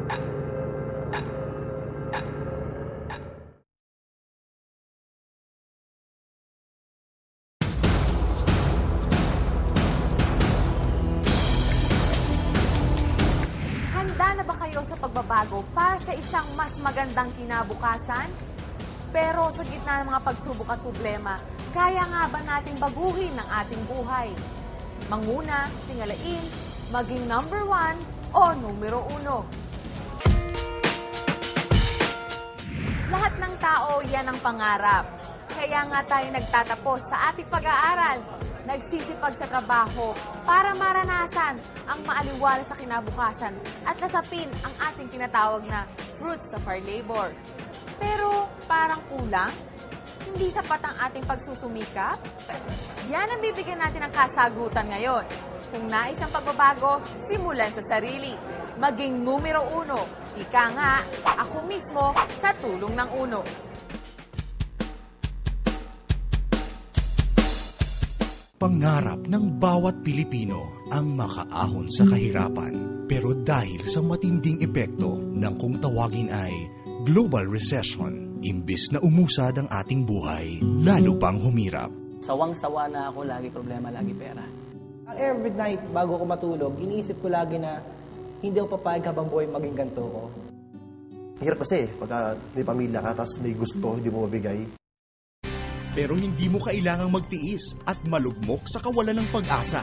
Handa na ba kayo sa pagbabago para sa isang mas magandang kinabukasan? Pero sa gitna ng mga pagsubok at problema, kaya nga ba nating baguhin ang ating buhay? Manguna, tingalain, maging number 1 o numero 1. Lahat ng tao, yan ang pangarap. Kaya nga tayo nagtatapos sa ating pag-aaral. Nagsisipag sa trabaho para maranasan ang maaliwala sa kinabukasan at nasapin ang ating tinatawag na fruits of our labor. Pero parang kulang? Hindi sapat ang ating pagsusumikap? Yan ang bibigyan natin ng kasagutan ngayon. Kung nais ang pagbabago, simulan sa sarili. Maging numero 1. Ika nga, ako mismo sa tulong ng uno. Pangarap ng bawat Pilipino ang makaahon sa kahirapan. Pero dahil sa matinding epekto ng kung tawagin ay global recession, imbis na umusad ang ating buhay, lalo pang humirap. Sawang-sawa na ako, lagi problema, lagi pera. Every night, bago ko matulog, iniisip ko lagi na hindi ako papayag habang buhay maging ganito ko. Hirap kasi pagka may pamilya ka, tapos may gusto, hindi mo mabigay. Pero hindi mo kailangang magtiis at malugmok sa kawalan ng pag-asa.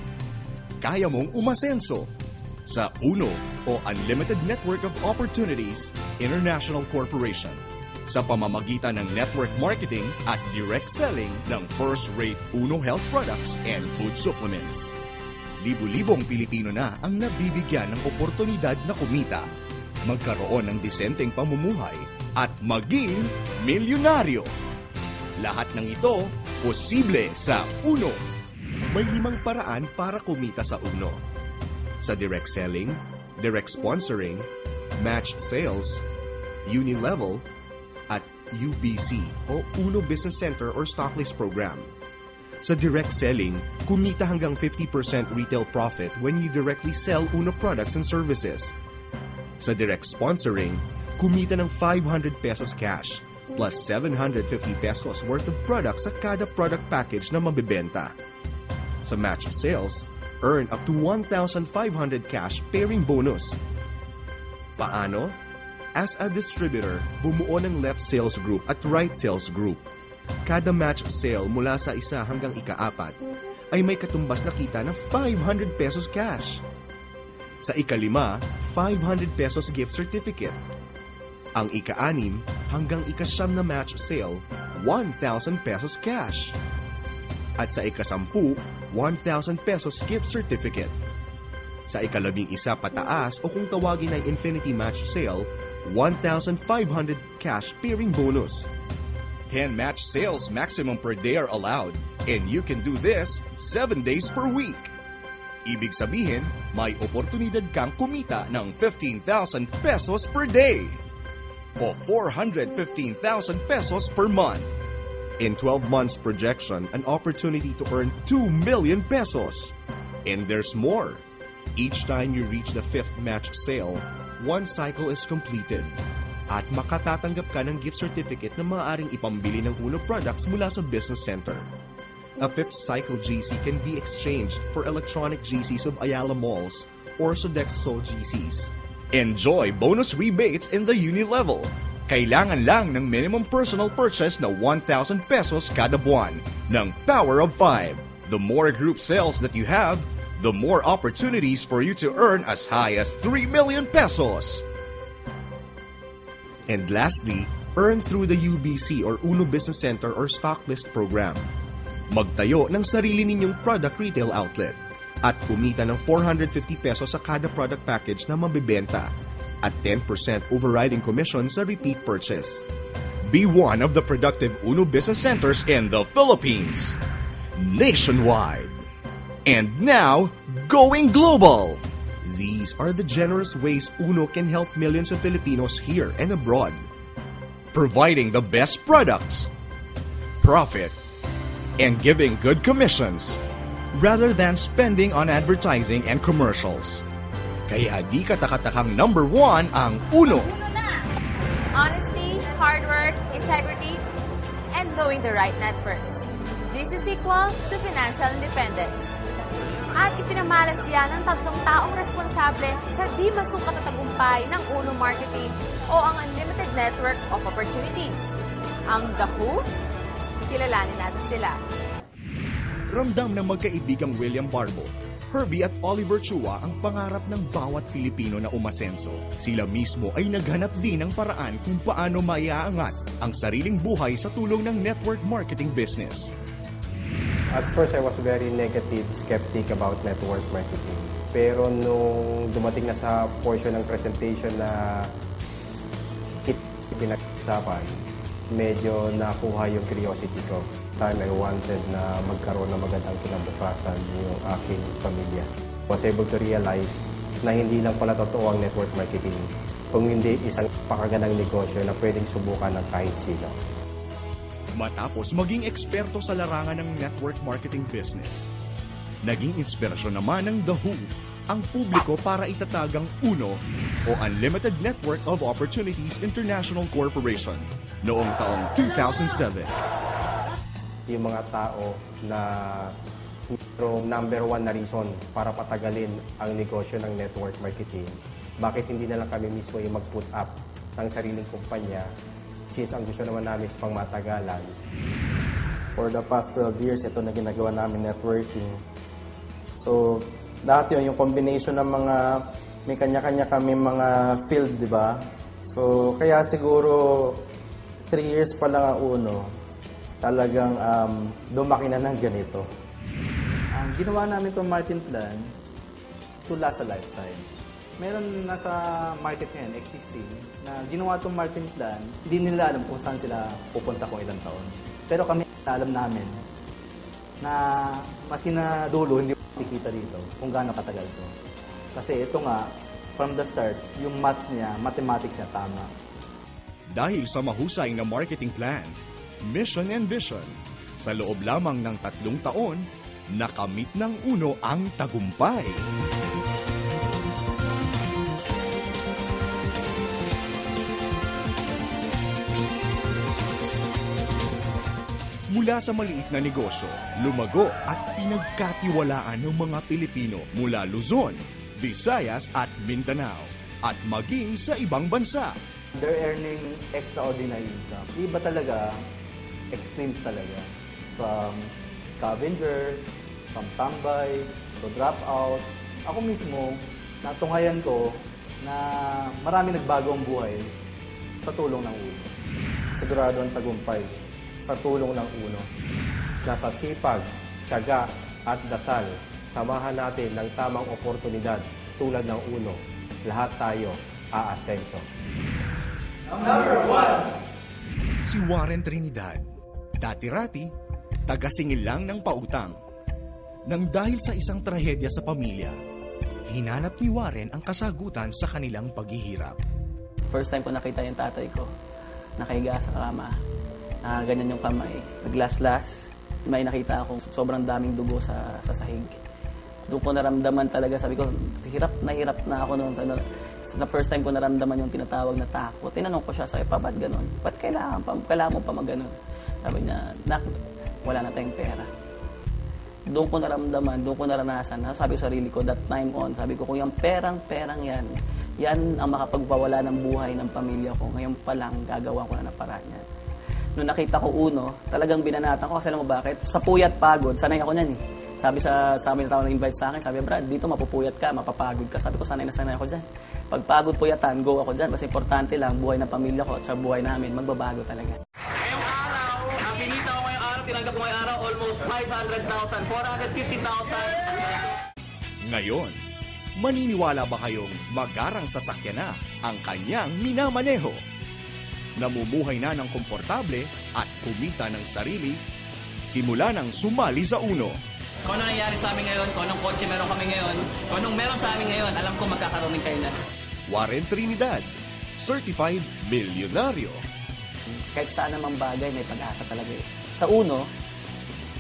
Kaya mong umasenso sa UNO o Unlimited Network of Opportunities International Corporation sa pamamagitan ng network marketing at direct selling ng first-rate UNO health products and food supplements. Libu-libong Pilipino na ang nabibigyan ng oportunidad na kumita, magkaroon ng disenteng pamumuhay at maging milyonaryo. Lahat ng ito, posible sa UNO. May 5 paraan para kumita sa UNO. Sa direct selling, direct sponsoring, matched sales, uni-level, at UBC o UNO Business Center or Stocklist Program. Sa direct selling, kumita hanggang 50% retail profit when you directly sell UNO products and services. Sa direct sponsoring, kumita ng 500 pesos cash plus 750 pesos worth of products sa kada product package na mabibenta. Sa matched sales, earn up to 1,500 cash pairing bonus. Paano? As a distributor, bumuo ng left sales group at right sales group. Kada matched sale mula sa 1 hanggang ika-4 ay may katumbas na kita na 500 pesos cash. Sa ika-5, 500 pesos gift certificate. Ang ika-6 hanggang ika-9 na match sale, 1,000 pesos cash. At sa ika-10, 1,000 pesos gift certificate. Sa ika-11 pataas o kung tawagin ay infinity match sale, 1,500 cash pairing bonus. 10 match sales maximum per day are allowed, and you can do this 7 days per week. Ibig sabihin, may oportunidad kang kumita ng 15,000 pesos per day o 415,000 pesos per month. In 12 months projection, an opportunity to earn 2 million pesos. And there's more. Each time you reach the 5th match sale, 1 cycle is completed. At makatatanggap ka ng gift certificate na maaaring ipambili ng UNO products mula sa business center. A 5th cycle GC can be exchanged for electronic GCs of Ayala Malls or Sodexo GCs. Enjoy bonus rebates in the uni level. Kailangan lang ng minimum personal purchase na 1,000 pesos kada buwan ng Power of 5. The more group sales that you have, the more opportunities for you to earn as high as 3 million pesos. And lastly, earn through the UBC or UNO Business Center or Stocklist Program. Magtayo ng sarili ninyong product retail outlet at kumita ng 450 pesos sa kada product package na mabibenta at 10% overriding commission sa repeat purchase. Be one of the productive UNO business centers in the Philippines, nationwide, and now going global. These are the generous ways UNO can help millions of Filipinos here and abroad. Providing the best products, profit, and giving good commissions rather than spending on advertising and commercials. Kaya di katakatakang number 1 ang Uno. Honesty, hard work, integrity, and knowing the right networks. This is equal to financial independence. At ipinamalas yan ng tatlong taong responsable sa di masukat na tagumpay ng Uno Marketing o ang Unlimited Network of Opportunities. Ang The Who? Kilalanin natin sila. Ramdam ng magkaibigang William Barbo, Herbie at Oliver Chua ang pangarap ng bawat Pilipino na umasenso. Sila mismo ay naghanap din ng paraan kung paano maiaangat ang sariling buhay sa tulong ng network marketing business. At first, I was very negative, skeptic about network marketing. Pero nung dumating na sa portion ng presentation na pinag-usapan, medyo nakuha yung curiosity ko. Time I wanted na magkaroon ng magandang kinabukasan yung aking pamilya. I was able to realize na hindi lang pala totoo ang network marketing, kung hindi isang pakagandang negosyo na pwedeng subukan ng kahit sino. Matapos maging eksperto sa larangan ng network marketing business, naging inspirasyon naman ng The Who ang publiko para itatag ang Uno o Unlimited Network of Opportunities International Corporation noong taong 2007. Yung mga tao na number 1 na reason para patagalin ang negosyo ng network marketing, bakit hindi na lang kami mismo yung mag-put up ng sariling kumpanya since ang gusto naman namin is pang matagalan. For the past 12 years, ito na ginagawa namin networking. So, dati yung combination ng mga, may kanya-kanya kami mga field, di ba? So, kaya siguro 3 years pa lang ang Uno, talagang lumaki na ng ganito. Ang ginawa namin itong Martin Plan to last a lifetime. Meron nasa market ngayon, existing, na ginawa itong Martin Plan, hindi nila alam kung saan sila pupunta kung ilang taon. Pero kami, alam namin na maski na dulo, hindi makikita dito kung gaano katagal ito. Kasi ito nga, from the start, yung math niya, mathematics niya tama. Dahil sa mahusay na marketing plan, mission and vision, sa loob lamang ng 3 taon, nakamit ng Uno ang tagumpay. Mula sa maliit na negosyo, lumago at pinagkatiwalaan ng mga Pilipino mula Luzon, Visayas at Mindanao at maging sa ibang bansa. They're earning extraordinary income. Iba talaga, extreme talaga. From scavenger, from tambay, to drop out. Ako mismo, natunghayan ko na marami nagbago ang buhay sa tulong ng Uno. Sigurado ang tagumpay sa tulong ng Uno. Nasa sipag, tiyaga at dasal, samahan natin ng tamang oportunidad tulad ng Uno. Lahat tayo aasenso. Si Warren Trinidad, dati-rati, taga-singil lang ng pautang. Nang dahil sa isang trahedya sa pamilya, hinanap ni Warren ang kasagutan sa kanilang paghihirap. First time ko nakita yung tatay ko, nakahiga sa kama. Ganyan yung kamay. Naglaslas. May nakita akong sobrang daming dugo sa sahig. Doon ko naramdaman talaga, sabi ko, hirap na ako noon. Sa first time ko naramdaman yung tinatawag na takot. Tinanong ko siya, sabi pa, ba't ganun? Ba't kailangan mo pa mag-ganun? Sabi niya, nak, wala na tayong pera. Doon ko naramdaman, doon ko naranasan. Sabi ko sa sarili ko, that time on, sabi ko, kung yung perang yan ang makapagpawala ng buhay ng pamilya ko. Ngayon pa lang, gagawa ko na ng paraan yan. Nung nakita ko Uno, talagang binanatan ko kasi alam mo bakit? Sa puyat pagod, sanay ako niyan eh. Sabi sa amin na tao na-invite sa akin, sabi, Brad, dito mapupuyat ka, mapapagod ka. Sabi ko, sanay ako dyan. Pag pagod puyatan, go ako dyan. Basta importante lang, buhay ng pamilya ko at sa buhay namin, magbabago talaga. Ngayong araw, ang kinita ko ngayong araw, tinanggap ko ngayong araw, almost 500,000, 450,000. Ngayon, maniniwala ba kayong magarang sasakyan na ang kanyang minamaneho? Namumuhay na ng komportable at kumita ng sarili, simula nang sumali sa Uno. Kung ano nangyayari sa amin ngayon, kung anong kotse meron kami ngayon, kung anong meron sa amin ngayon, alam ko magkakaroon din kayo na. Warren Trinidad, Certified Milyonaryo. Kahit saan namang bagay, may pag-asa talaga eh. Sa Uno,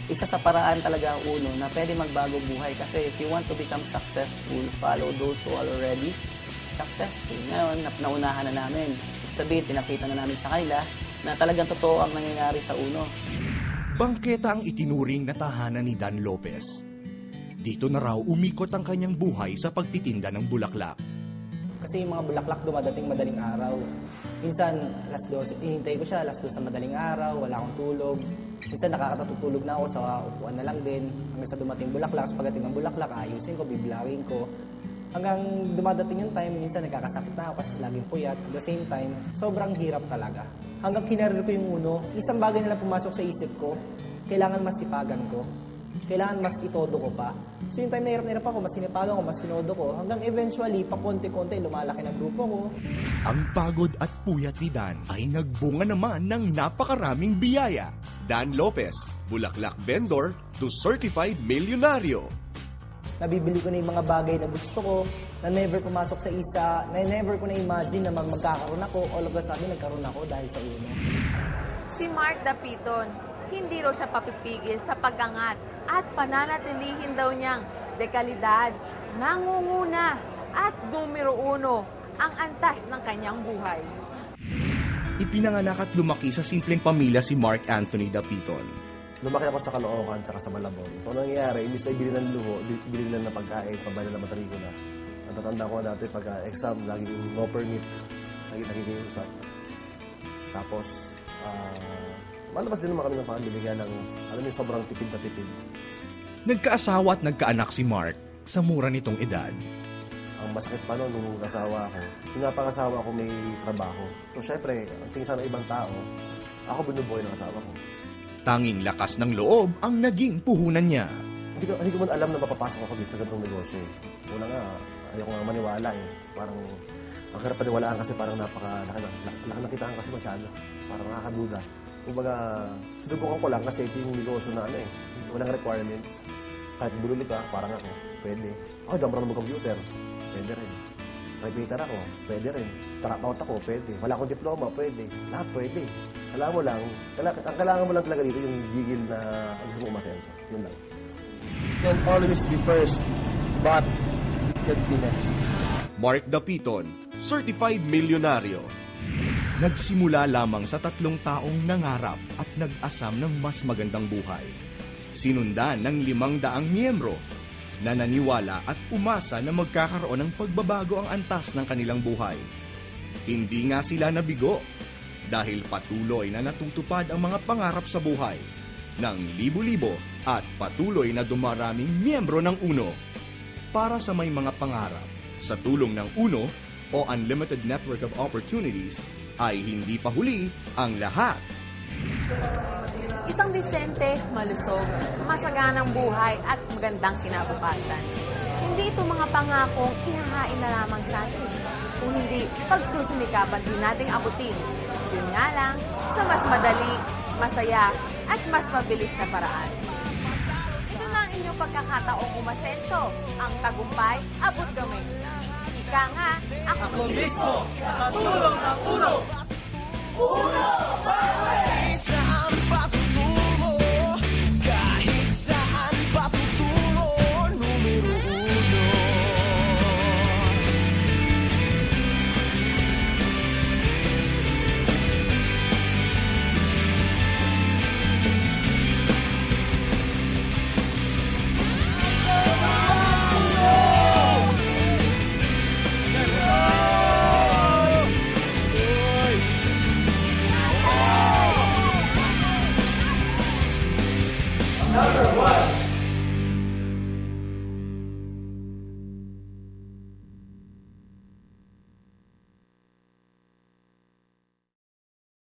isa sa paraan talaga uno na pwede magbago buhay. Kasi if you want to become successful, follow those who are already successful. Ngayon, naunahan na namin. Sabihin, pinakita na namin sa kanila na talagang totoo ang nangyayari sa uno. Bangketa ang itinuring na tahanan ni Dan Lopez. Dito na raw umikot ang kanyang buhay sa pagtitinda ng bulaklak. Kasi yung mga bulaklak dumadating madaling araw. Minsan, alas 12, hinihintay ko siya, alas 2 sa madaling araw, wala akong tulog. Minsan nakakatutulog na ako sa upuan na lang din. Hanggang sa dumating bulaklak, pagdating ng bulaklak, ayusin ko, biblawin ko. Hanggang dumadating yung time, minsan nagkakasakit na ako kasi laging puyat. At the same time, sobrang hirap talaga. Hanggang kinarir ko yung uno, isang bagay na lang pumasok sa isip ko, kailangan mas sipagan ko. Kailangan mas itodo ko pa. So yung time na hirap ako, mas sinipagan ko, mas sinodo ko. Hanggang eventually, pakonti-konti, lumalaki ng grupo ko. Ang pagod at puyat ni Dan ay nagbunga naman ng napakaraming biyaya. Dan Lopez, bulaklak vendor to certified milyonaryo. Nabibili ko na yung mga bagay na gusto ko, na never pumasok sa isa, na never ko na-imagine na magkakaroon ako. All of a sudden, nagkaroon ako dahil sa uno. Si Mark Dapiton, hindi raw siya papipigil sa pag-angat at pananatilihin daw niyang dekalidad, nangunguna at numero uno ang antas ng kanyang buhay. Ipinanganak at lumaki sa simpleng pamilya si Mark Anthony Dapiton. Lumaki ako sa Caloocan tsaka sa Malabon. Ang nangyayari, imbis na ibili ng luho, ibili lang ng pagkain, pambali ng matrikula. Ang tatanda ko dati pagka-exam, laging no permit, nagkikiusap. Tapos, malabas din naman kami ng pamilya, kaya lang, alam niyo, sobrang tipid na tipid. Nagkaasawa at nagkaanak si Mark sa mura nitong edad. Ang masakit pa noon nung kasawa ako, yung napangasawa ko may trabaho. So, syempre, ang tingin sa ng ibang tao, ako binubuhay ng asawa ko. Tanging lakas ng loob ang naging puhunan niya. Hindi ko man alam na mapapasok ako dito sa ganitong negosyo. Una nga, ayaw ko nga maniwala eh. Parang, ang hirap paniwalaan kasi parang napakalaki ng kitaan kasi masyado. Parang nakakaduda. Kumbaga, sinubukan ko lang kasi ito yung negosyo na ano eh. Walang requirements. Kahit bululi ka, parang ako, pwede. Oh, di ako marunong mag-computer. Pwede rin. Repeater ako, pwede rin. Dropout ako, pwede. Wala akong diploma, pwede. Lahat pwede. Kailangan mo lang, ang kailangan mo lang talaga dito yung gigil na gusto mo umasenso. Yun lang. Can always be first, but it can be next. Mark Dapiton, certified milyonaryo. Nagsimula lamang sa 3 taong nangarap at nag-asam ng mas magandang buhay. Sinundan ng 500 miyembro na naniwala at umasa na magkakaroon ng pagbabago ang antas ng kanilang buhay. Hindi nga sila nabigo dahil patuloy na natutupad ang mga pangarap sa buhay ng libo-libo at patuloy na dumaraming miyembro ng UNO. Para sa may mga pangarap, sa tulong ng UNO o Unlimited Network of Opportunities, ay hindi pa huli ang lahat. Isang disente, malusog, masaganang buhay at magandang kinabukasan. Hindi ito mga pangakong ihahain na lamang sa atin, kung hindi pagsusumikapan din nating abutin. Yun nga lang, sa mas madali, masaya, at mas mabilis na paraan. Ito na ang inyong pagkakataong umasenso. Ang tagumpay, abot kami. Ika nga, ako mismo, sa tulong ng UNO! UNO!